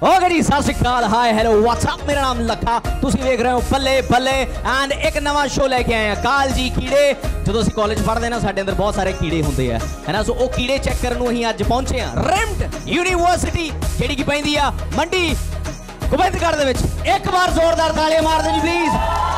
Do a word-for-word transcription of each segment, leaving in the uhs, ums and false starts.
Okay जी सत श्री अकाल hi hello what's up मेरा नाम लखा तुसी देख रहे हो बल्ले बल्ले एंड एक नवा शो लेके आए हैं कालजी कीड़े जो ਅਸੀਂ ਕਾਲਜ ਪੜ੍ਹਦੇ ਨਾ ਸਾਡੇ ਅੰਦਰ ਬਹੁਤ ਸਾਰੇ ਕੀੜੇ ਹੁੰਦੇ ਆ ਹੈ ਨਾ ਸੋ ਉਹ ਕੀੜੇ ਚੈੱਕ ਕਰਨ ਨੂੰ ਅਸੀਂ ਅੱਜ ਪਹੁੰਚੇ ਆ ਰਿਮਟ ਯੂਨੀਵਰਸਿਟੀ ਜਿਹੜੀ ਕਿ ਪੈਂਦੀ ਆ ਮੰਡੀ ਗੋਬਿੰਦਗੜ੍ਹ ਦੇ ਵਿੱਚ ਇੱਕ ਵਾਰ ਜ਼ੋਰਦਾਰ ਤਾਲੀਆਂ ਮਾਰ ਦਿਓ ਜੀ ਪਲੀਜ਼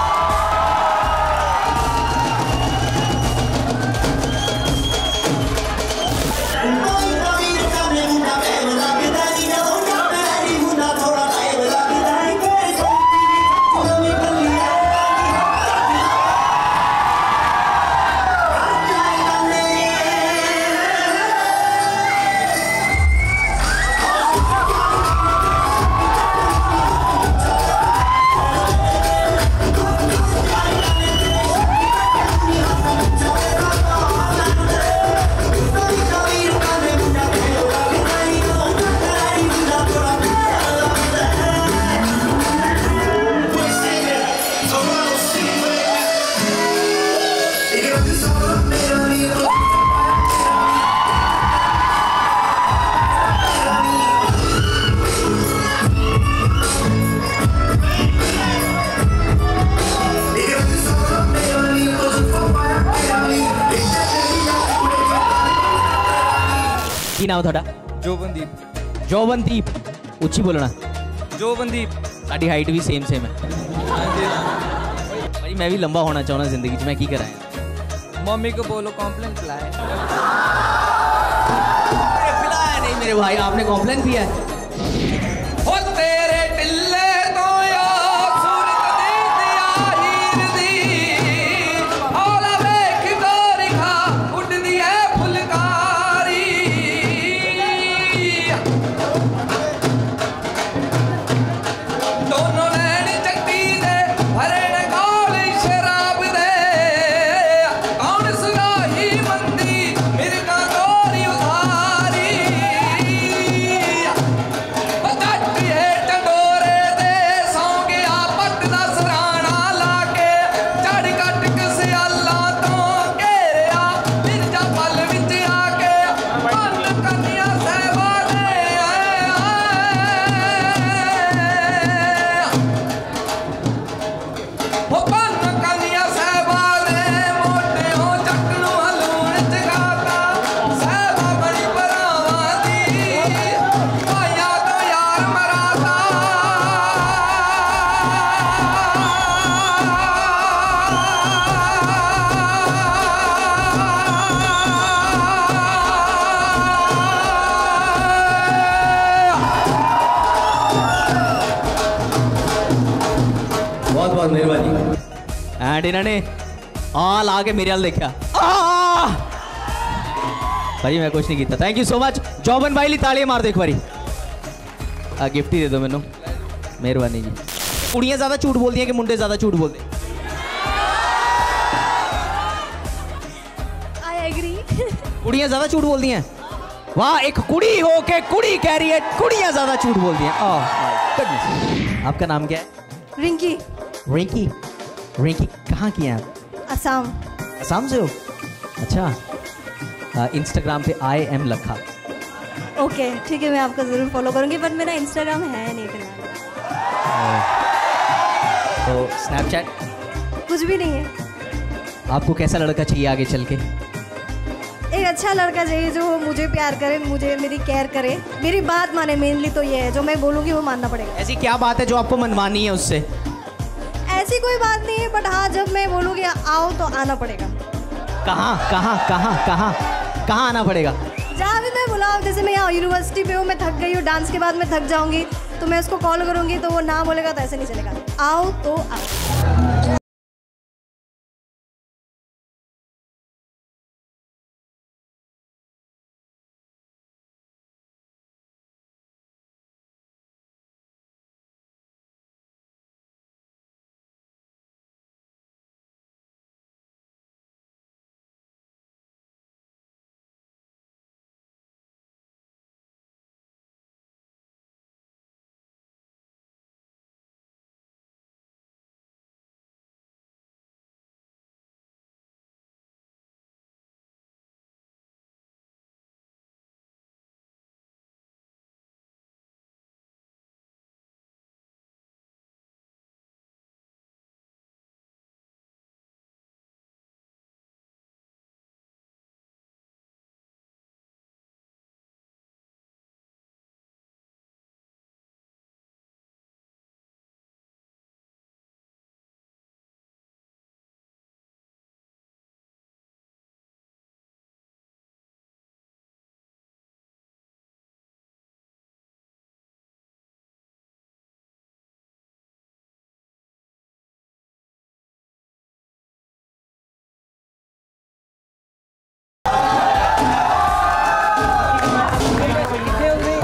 की नाम थोड़ा जोबनदीप जोबनदीप उच्ची बोलना जोबनदीप साडी हाइट भी सेम सेम है भाई मैं भी लंबा होना चाहना जिंदगी च मैं की करा मम्मी को बोलो कॉम्प्लेन पिलाए पिलाया नहीं मेरे भाई आपने कॉम्प्लेन पिया है हो तेरे टिल्ले तो यार सूरत दी दिया हीर दी औला देख गोरी खा उड़दी है फुलकारी दोनों नैन चट्टी दे भरे ने कौल शराब दे कौन सुराही मंदी मिर्गा गोरी उधारी बहुत बहुत मेहरबानी एंड इन्होंने आ ला के मेरे हाल देखा भाई मैं कुछ नहीं किया thank you so much Joban भाई ली तालियां मार दो एक बारी गिफ्ट ही दे दो मैनू मेहरबानी जी कुड़ियां ज्यादा झूठ बोलती हैं कि मुंडे ज्यादा झूठ बोलते हैं आई एग्री कुड़ियां ज्यादा झूठ बोलती हैं वाह एक कुड़ी हो के कुड़ी कह रही है कुड़ियां ज्यादा झूठ बोलती हैं ओह माय गॉडनेस आपका नाम क्या है रिंकी रिंकी रिंकी कहाँ की हैं आप असम असम से हो अच्छा इंस्टाग्राम पे आई एम लखा ओके ठीक है मैं आपको ज़रूर फॉलो करूंगी बट मेरा इंस्टाग्राम है नहीं फिलहाल तो स्नैपचैट कुछ भी नहीं है आपको कैसा लड़का चाहिए आगे चल के एक अच्छा लड़का चाहिए जो मुझे प्यार करे मुझे मेरी केयर करे मेरी बात माने मेनली तो ये है जो मैं बोलूँगी वो मानना पड़ेगा ऐसी क्या बात है जो आपको मनवानी है उससे ऐसी कोई बात नहीं है बट हाँ जब मैं बोलूँगी आओ तो आना पड़ेगा कहाँ कहाँ कहाँ कहाँ कहाँ आना पड़ेगा जहाँ भी मैं बुलाऊँ जैसे मैं यहाँ यूनिवर्सिटी पे हूँ मैं थक गई हूँ डांस के बाद मैं थक जाऊँगी तो मैं उसको कॉल करूँगी तो वो ना बोलेगा तो ऐसे नहीं चलेगा आओ तो आओ।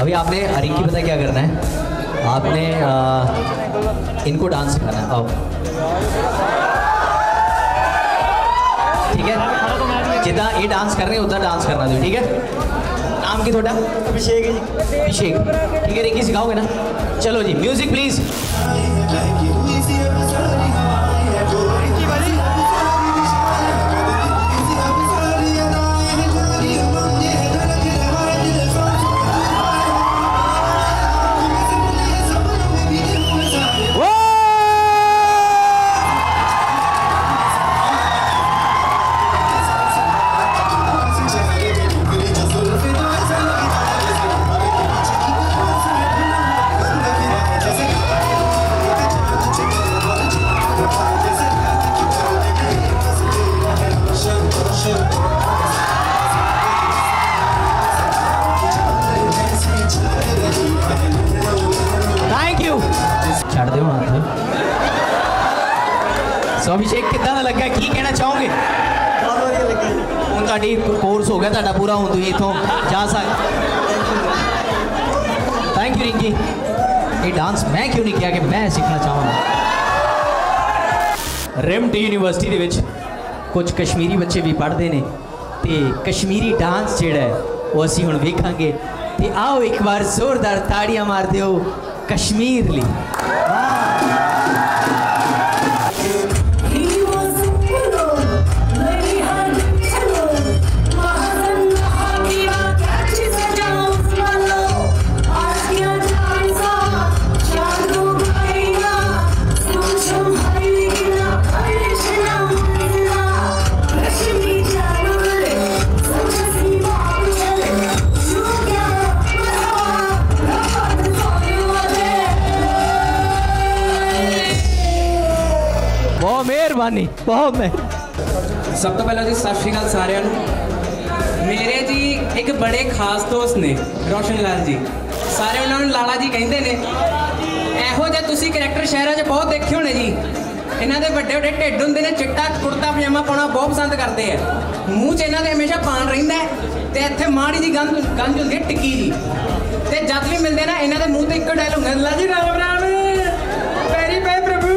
अभी आपने रिंकी पता है क्या करना है, आपने आ, इनको डांस सिखाना है। आओ ठीक है, जिदा ये डांस कर रहे हैं उदा डांस करना दो, ठीक है। नाम की थोड़ा अभिषेक है जी। अभिषेक, ठीक है। रिंकी सिखाओगे ना? चलो जी, म्यूजिक प्लीज। छड़ दो हाथ। सो अभिषेक कितना दा लगा, की कहना चाहोगे? बहुत बढ़िया लगा। ਹੁਣ ਤੁਹਾਡੀ ਕੋਰਸ ਹੋ ਗਿਆ ਤੁਹਾਡਾ ਪੂਰਾ, ਹੁਣ ਤੁਸੀਂ ਇੱਥੋਂ ਜਾ ਸਕਦੇ। Thank you Rinki. ये डांस मैं क्यों नहीं किया कि मैं सीखना चाहूँगा। रिम्ट यूनिवर्सिटी ਦੇ ਵਿੱਚ कुछ कश्मीरी बच्चे भी पढ़ते हैं तो कश्मीरी डांस ਜਿਹੜਾ है वो ਅਸੀਂ ਹੁਣ ਵੇਖਾਂਗੇ। ਤੇ आओ एक बार जोरदार ताड़ियां मार दियो कश्मीर ली। बहुत मेहरबानी, बहुत मैं सब तो पहला जी सत श्री अकाल सारिਆਂ ਨੂੰ। मेरे जी एक बड़े खास दोस्त ने रोशन लाल जी, सारे उन्होंने लाला जी कहते हैं। ਇਹੋ ਜਿਹੇ ਤੁਸੀਂ ਕਰੈਕਟਰ ਸ਼ਹਿਰਾਂ 'ਚ ਬਹੁਤ ਦੇਖੇ ਹੋਣੇ ਜੀ। ਇਹਨਾਂ ਦੇ ਵੱਡੇ ਵੱਡੇ ਢਿੱਡ ਹੁੰਦੇ ਨੇ, ਚਿੱਟਾ ਕੁੜਤਾ ਪਜਾਮਾ ਪਾਉਣਾ ਬਹੁਤ ਪਸੰਦ ਕਰਦੇ ਆ। ਮੂੰਹ 'ਚ ਇਹਨਾਂ ਦੇ ਹਮੇਸ਼ਾ ਪਾਨ ਰਹਿੰਦਾ ਤੇ ਇੱਥੇ ਮਾੜੀ ਜੀ ਗੰਜ ਗੰਜ ਹੁੰਦੀ ਹੈ ਟਿੱਕੀ ਜੀ। ਤੇ ਜਦ ਵੀ ਮਿਲਦੇ ਨਾ ਇਹਨਾਂ ਦੇ ਮੂੰਹ ਤੇ ਇੱਕੋ ਡਾਇਲੌਗ ਹੁੰਦਾ, ਲਾ ਜੀ ਰਾਮ ਰਾਮ ਪੈਰੀ ਪੈ ਪ੍ਰਭੂ।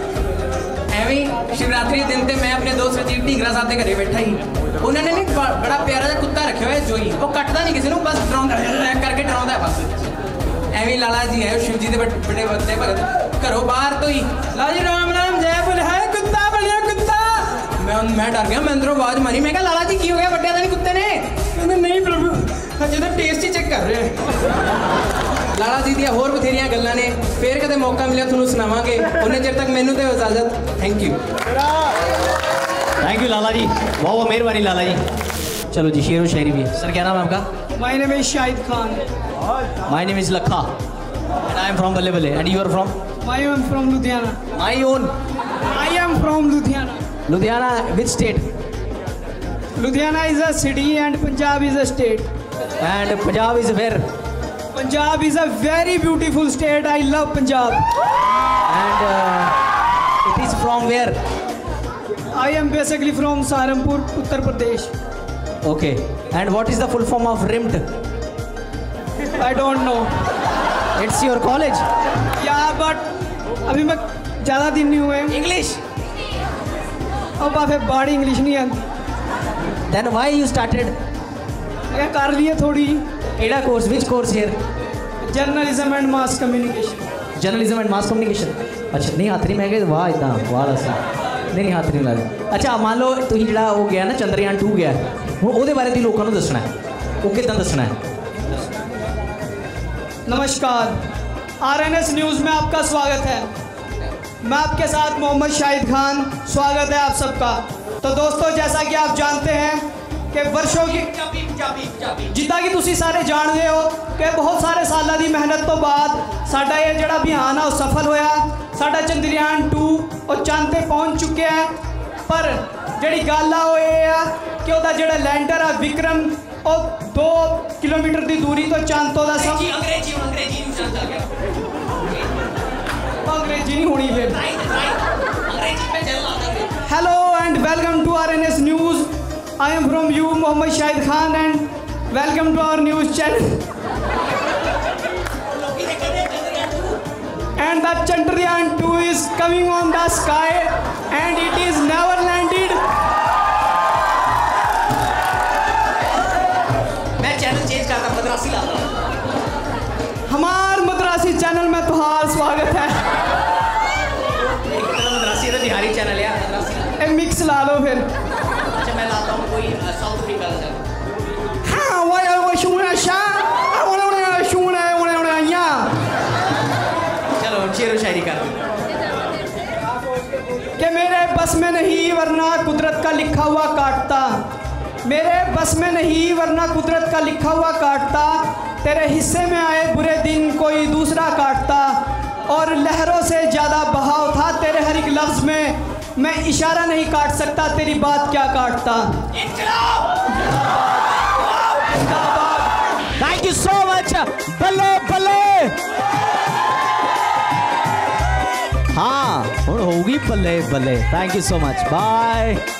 शिवरात्रि के दिन ते मैं अपने दोस्त रजीव ढींगरा साहब के घरे बैठा ही। उन्होंने ना बड़ा प्यारा सा कुत्ता रखे हुआ है जोई, वो कटता नहीं किसी को, बस डराउंदा करके डराउंदा है बस। एवं लाला जी है शिव जी के बड़े बड़े भगत, घरों बाहर तो ही ला जी राम राम जय बोले है कुत्ता बनिया कुत्ता। मैं मैं डर गया, मैं अंदरों आवाज मारी, मैं कहा लाला जी की हो गया, बड्डिया नहीं कुत्ते ने? कहते नहीं प्रभु अजे तो टेस्ट ही चेक कर रहे। लाला जी दी होर बथेरिया गल्लां ने, फिर कदे मौका मिले तुहानूं सुणावांगे। उन्ने चिर तक मैनूं ते इजाजत। Thank you. Thank you Lala ji, बहुत बहुत मेहरबानी लाला जी। चलो जी, शेर व शायरी भी है। सर क्या नाम है आपका? My name is Shahid Khan. My name is Lakha and I am from Balle Balle and you are from? I am from Ludhiana. My own? I am from Ludhiana. Ludhiana, which state? Ludhiana is a city and Punjab is a state. And Punjab is where? Punjab is a very beautiful state. I love Punjab. And uh, it is from where? I am basically from Saharanpur, Uttar Pradesh. Okay. And what is the full form of Rimt? I don't know. It's your college? Yeah, but अभी मैं ज़्यादा दिन नहीं हुए। English? अब आप बड़ी English नहीं आती। Then why you started? मैं कर लिया थोड़ी। केड़ा course? Which course here? Journalism and mass communication. Journalism and mass communication. अच्छा नहीं हाथ नहीं मैं कह वाह इतना वाह रसा नहीं नहीं हाथ नहीं ला। अच्छा मान लो तुम जो हो गया ना चंद्रयान टू गया हूँ वो बारे तुम लोगों को दसना है, वो कितना दसना है? नमस्कार, आर एन एस न्यूज़ में आपका स्वागत है। मैं आपके साथ मोहम्मद शाहिद खान, स्वागत है आप सबका। तो दोस्तों जैसा कि आप जानते हैं कि वर्षों की जिदा कि तुसी सारे जानते हो कि बहुत सारे सालों की मेहनत तो बाद साडा ये जड़ा अभियान है वो सफल होया। साडा चंद्रयान टू और चांद पे पहुँच चुके हैं, पर जड़ी गल आ वो ये है कि उसका जड़ा लैंडर है विक्रम और दो किलोमीटर की दूरी तो चांद तो सब अंग्रेजी अंग्रेजी नहीं होनी फिर। Hello and welcome to R N S news. I am from you, Mohammed Shahid Khan, and welcome to our news channel. And the Chandrayaan two is coming on the sky and it is never landed. मैं channel change करता मद्रासी लाता हमार Madrasi channel में तुहार स्वागत है। मद्रासी तो बिहारी चैनल है मद्रासी ए मिक्स ला लो फिर। अच्छा मैं लाता हूँ कोई साउथ अफ्रीका का चैनल। हाँ वो वो शुना शा वो वो शुना वो वो या चलो शेरो शायरी कर कि मेरे बस में नहीं वरना कुदरत का लिखा हुआ काटता, मेरे बस में नहीं वरना कुदरत का लिखा हुआ काटता, तेरे हिस्से में आए बुरे दिन कोई दूसरा काटता, और लहरों से ज़्यादा बहाव था तेरे हर एक लफ्ज़ में, मैं इशारा नहीं काट सकता तेरी बात क्या काटता। थैंक यू सो मच बल्ले बल्ले। हाँ हुण होगी बल्ले बल्ले। Thank you so much bye.